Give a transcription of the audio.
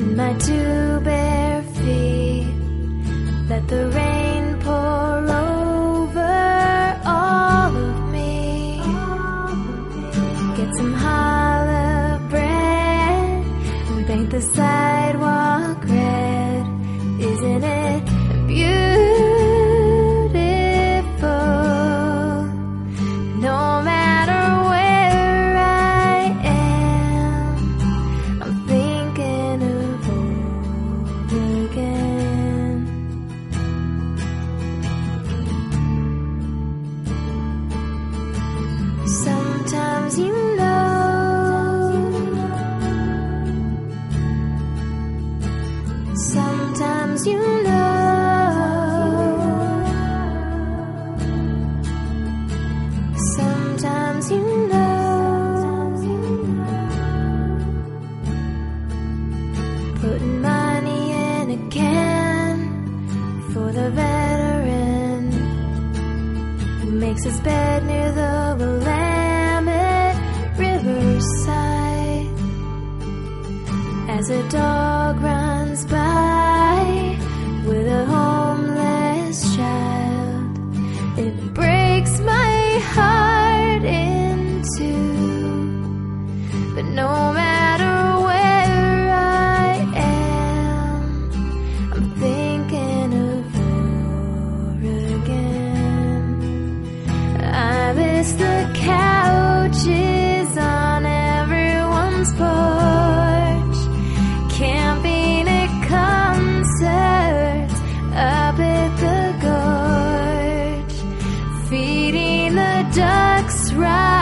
my two bare feet. Let the rain pour over all of me. Get some challah bread and paint the sidewalk red. Isn't it beautiful? No matter where I am, I'm thinking of over again. Sometimes you know, sometimes you know, sometimes you know. Putting money in a can for the veteran who makes his bed near the Willamette Riverside. As a dog runs by with a homeless child, it breaks my heart in two. But no matter where I am, I'm thinking of Oregon. I miss the couches on everyone's porch, camping at concerts up at the gorge, feeding the ducks right